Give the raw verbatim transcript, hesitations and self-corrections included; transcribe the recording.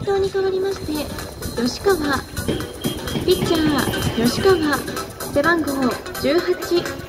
頭に代わりまして吉川、ピッチャー吉川、背番号じゅうはち